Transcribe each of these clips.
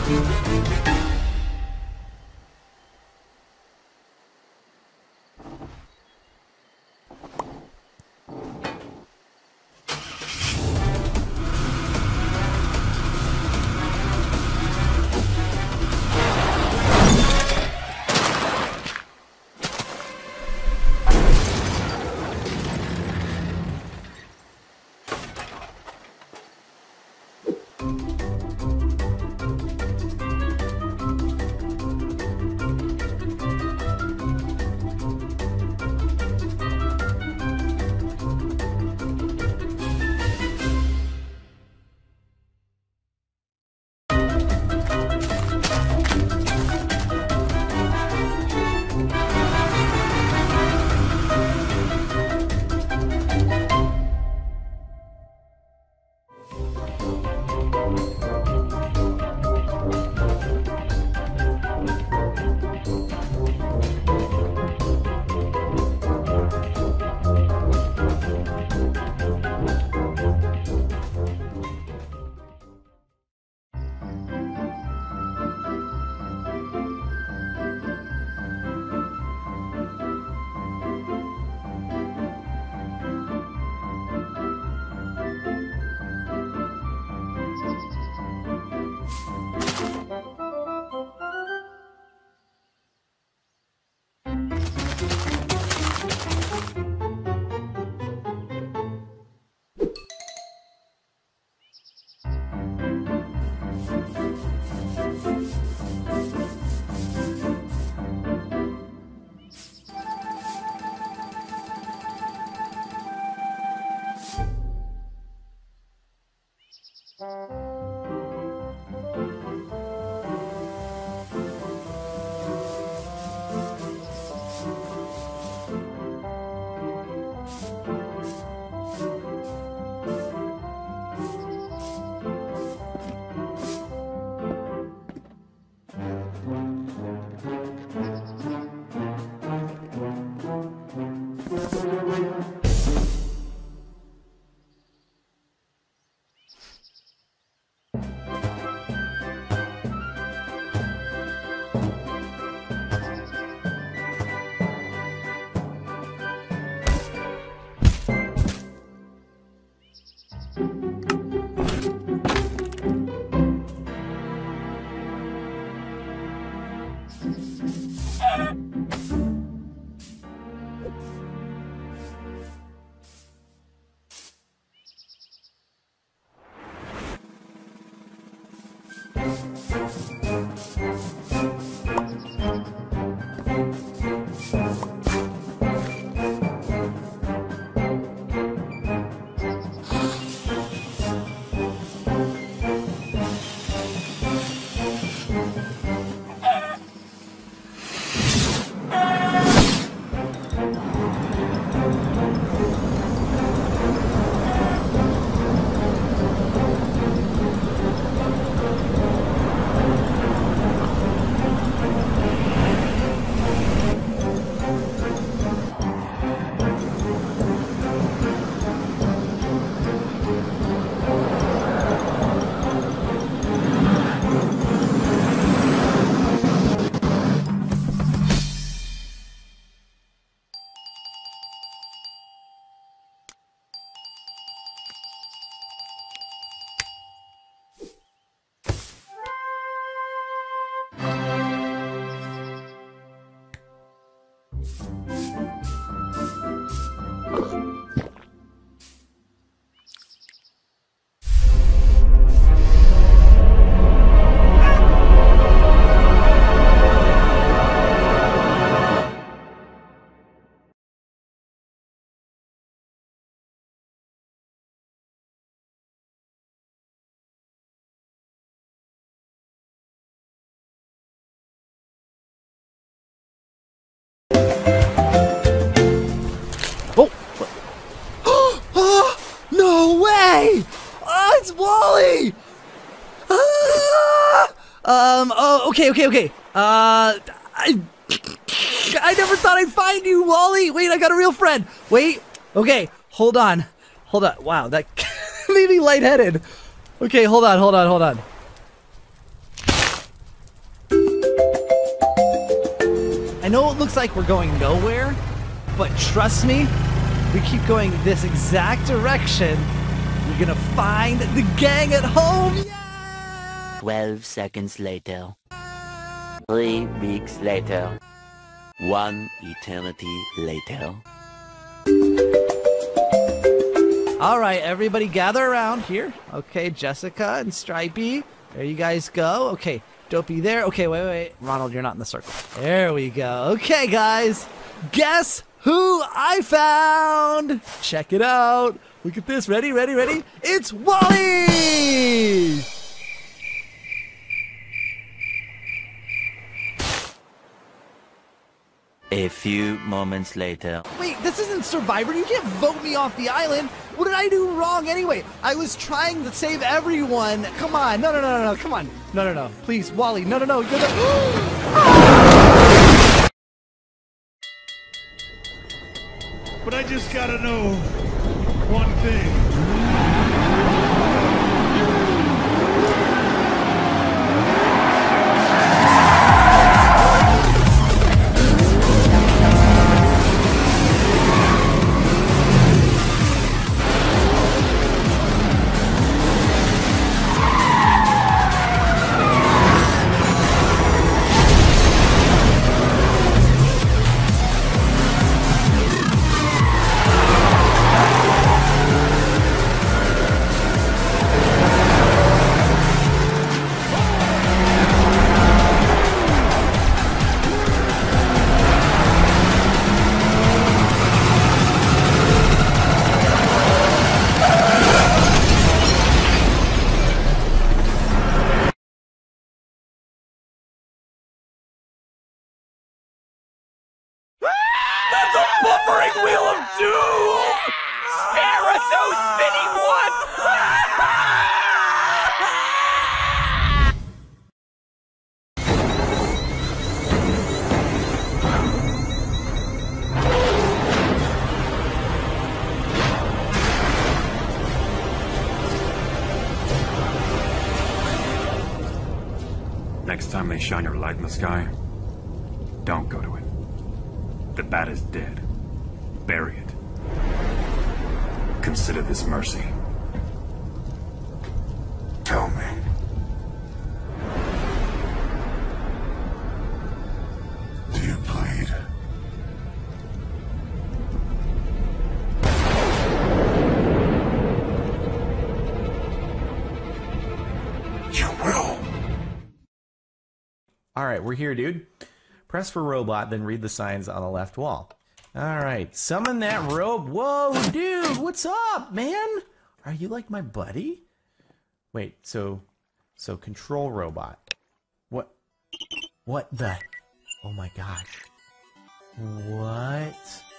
It's Wally! Okay. I never thought I'd find you, Wally! Wait, I got a real friend! Wait, okay, hold on. Wow, that made me lightheaded. Okay, hold on. know it looks like we're going nowhere, but trust me, we keep going this exact direction, we're gonna find the gang at home. Yeah! 12 seconds later. 3 weeks later. 1 eternity later. All right, everybody gather around here. Okay, Jessica and Stripey. There you guys go. Okay, Dopey there. Okay, wait. Ronald, you're not in the circle. There we go. Okay, guys. Guess who I found? Check it out. Look at this. Ready? It's Wally! A few moments later. Wait, this isn't Survivor. You can't vote me off the island. What did I do wrong anyway? I was trying to save everyone. Come on. No. Come on. No. Please, Wally. No. You're But I just gotta know one thing. Buffering wheel of doom! Spare us, oh spinning one! Next time they shine your light in the sky, don't go to it. The bat is dead. Bury it. Consider this mercy. Tell me. Do you bleed? You will. Alright, we're here, dude. Press for robot, then read the signs on the left wall. Alright, summon that robe. Whoa, dude, what's up, man? Are you like my buddy? Wait, so control robot. What the? Oh my gosh. What?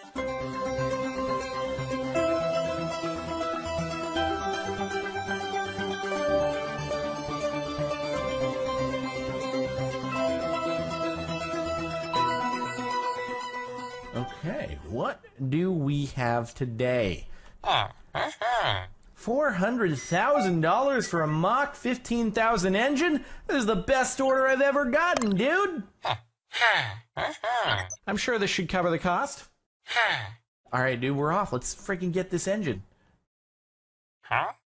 Okay, what do we have today? $400,000 for a Mach 15,000 engine? This is the best order I've ever gotten, dude! I'm sure this should cover the cost. Alright, dude, we're off. Let's freaking get this engine.